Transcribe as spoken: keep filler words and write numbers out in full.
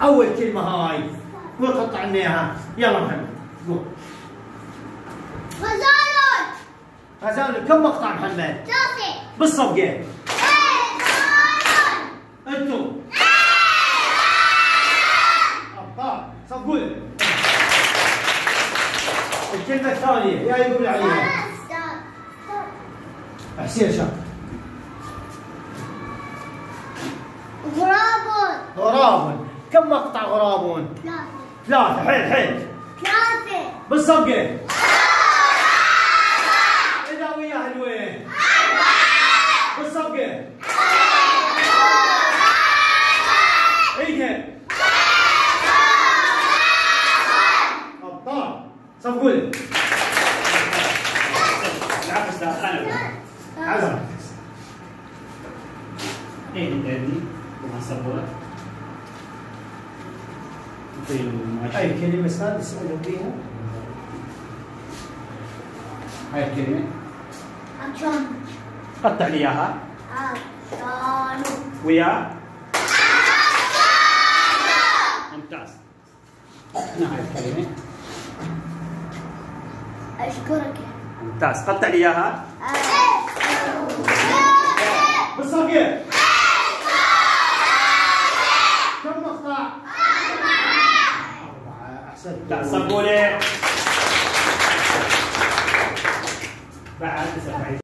أول كلمة هاي وقطع لنا إياها. يلا محمد قول. غزالون. غزالون. كم مقطع محمد؟ ثلاثة. بالصفقة. غزالون. أنتم. أبطال. صفقوا لي. الكلمة الثانية يا يقول عليها. حسين شاطر. غراب. غراب. كم مقطع غراب؟ ثلاثة. ثلاثة. حيل حيل. ثلاثة. بالصفقة. إذا وياه لوين؟ بالصفقة. عيدها. أبطال. صفقوا لي. العكس لا أنا. عزم. ايه الدردي وما صبرت. هاي الكلمة أستاذ تسألوا فيها؟ هاي الكلمة عطشان. قطع لي اياها عطشان. ويا ممتاز. هنا هاي الكلمة أشكرك. ممتاز. قطع لي اياها بالصفقة. كم مقطع؟ أربعة. أحسنت. لا صبولة بعد